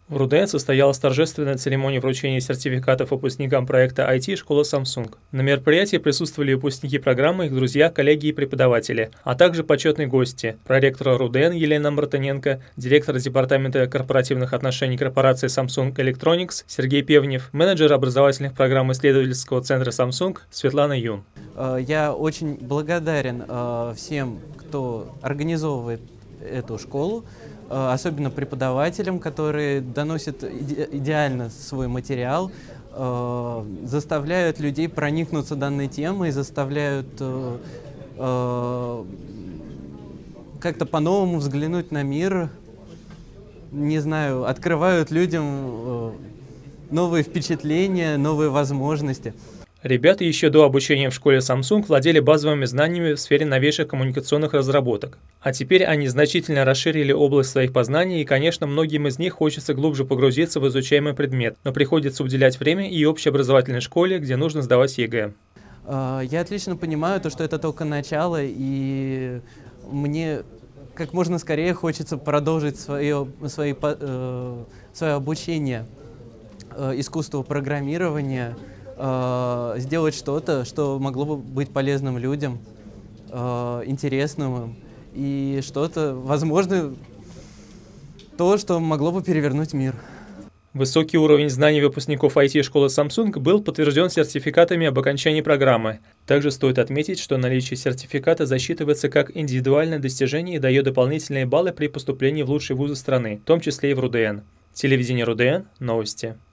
В РУДН состоялась торжественная церемония вручения сертификатов выпускникам проекта IT «Школа Samsung». На мероприятии присутствовали выпускники программы, их друзья, коллеги и преподаватели, а также почетные гости – проректор РУДН Елена Мартыненко, директор департамента корпоративных отношений корпорации Samsung Electronics Сергей Певнев, менеджер образовательных программ исследовательского центра Samsung Светлана Юн. Я очень благодарен всем, кто организовывает эту школу, особенно преподавателям, которые доносят идеально свой материал, заставляют людей проникнуться данной темой, заставляют как-то по-новому взглянуть на мир, не знаю, открывают людям новые впечатления, новые возможности. Ребята еще до обучения в школе Samsung владели базовыми знаниями в сфере новейших коммуникационных разработок. А теперь они значительно расширили область своих познаний, и, конечно, многим из них хочется глубже погрузиться в изучаемый предмет, но приходится уделять время и общеобразовательной школе, где нужно сдавать ЕГЭ. Я отлично понимаю, что это только начало, и мне как можно скорее хочется продолжить свое обучение искусству программирования, сделать что-то, что могло бы быть полезным людям, интересным, и что-то, возможно, то, что могло бы перевернуть мир. Высокий уровень знаний выпускников IT-школы Samsung был подтвержден сертификатами об окончании программы. Также стоит отметить, что наличие сертификата засчитывается как индивидуальное достижение и дает дополнительные баллы при поступлении в лучшие вузы страны, в том числе и в РУДН. Телевидение РУДН. Новости.